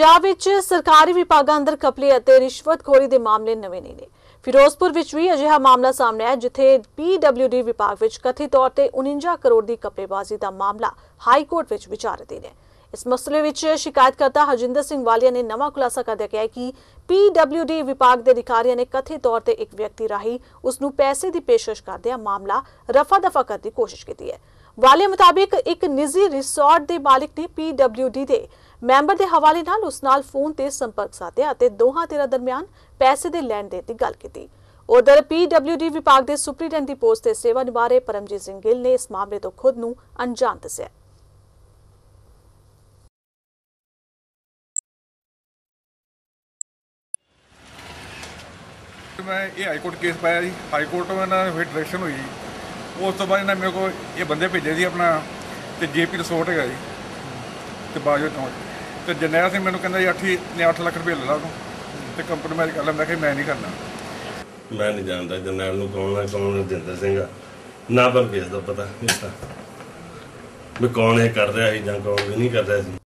पंजाब विच सरकारी विभागां अंदर घपले ਅਤੇ रिश्वतखोरी ਦੇ ਮਾਮਲੇ ਨਵੇਂ ਨਹੀਂ ਨੇ। ਫਿਰੋਜ਼ਪੁਰ ਵਿੱਚ ਵੀ ਅਜਿਹਾ ਮਾਮਲਾ ਸਾਹਮਣੇ ਆਇਆ ਜਿੱਥੇ PWD ਵਿਭਾਗ ਵਿੱਚ ਕਥਿਤ ਤੌਰ ਤੇ 49 ਕਰੋੜ ਦੀ ਘਪਲੇਬਾਜ਼ੀ ਦਾ ਮਾਮਲਾ ਹਾਈ ਕੋਰਟ ਵਿੱਚ ਵਿਚਾਰਾਧੀਨ ਹੈ। ਇਸ ਮਸਲੇ ਵਿੱਚ ਸ਼ਿਕਾਇਤਕਰਤਾ ਹਰਜਿੰਦਰ ਸਿੰਘ ਵਾਲੀਆ ਨੇ ਨਵਾਂ ਖੁਲਾਸਾ ਕਰਦਿਆਂ ਕਿਹਾ ਕਿ PWD ਵਿਭਾਗ ਦੇ ਅਧਿਕਾਰੀਆਂ ਨੇ ਕਥਿਤ ਤੌਰ ਤੇ ਇੱਕ ਵਿਅਕਤੀ ਰਾਹੀਂ ਉਸ ਨੂੰ ਪੈਸੇ ਦੀ ਪੇਸ਼ਕਸ਼ ਕਰਦਿਆਂ ਮਾਮਲਾ ਰਫਾ ਦਫਾ ਕਰਨ ਦੀ ਕੋਸ਼ਿਸ਼ ਕੀਤੀ ਹੈ। ਵਾਲੀਆ ਮੁਤਾबिक ਇੱਕ ਨਿੱਜੀ ਰਿਸੋਰਟ ਦੇ ਮਾਲਿਕ ਨੇ PWD ਦੇ ਮੈਂਬਰ ਦੇ ਹਵਾਲੇ ਨਾਲ ਉਸ ਨਾਲ ਫੋਨ ਤੇ ਸੰਪਰਕ ਸਾਧਿਆ ਅਤੇ ਦੋਹਾਂ ਧਿਰਾਂ ਦਰਮਿਆਨ ਪੈਸੇ ਦੇ ਲੈਣ ਦੇਣ ਦੀ ਗੱਲ ਕੀਤੀ। ਉਧਰ PWD ਵਿਭਾਗ ਦੇ ਸੁਪਰੀਡੈਂਟ ਦੀ ਪੋਸਟ ਤੇ ਸੇਵਾ ਨਿਭਾ ਰਹੇ ਪਰਮਜੀਤ ਸਿੰਘ ਗਿੱਲ ਨੇ ਇਸ ਮਾਮਲੇ ਤੋਂ ਖੁਦ ਨੂੰ ਅਣਜਾਣ ਦੱਸਿਆ। मैं ये हाई कोर्ट केस पाया जी, हाई कोर्ट में ना फिर डायरैक्शन हुई जी। उस तो बाद इन्हें मेरे को ये बंदे भेजे जी अपना तो JP रिसोर्ट है जी तो बाजू चौंक तो जरनैल सिंह मैंने कहना जी 8 लाख रुपये ले ला तू तो कंपनी में कर मैं नहीं करना। मैं नहीं जानता जरनैल नूं कौन है कौन हरजिंदर सिंह ना पर भेज दो पता भी कौन ये कर रहा है जां कौन भी नहीं कर रहा।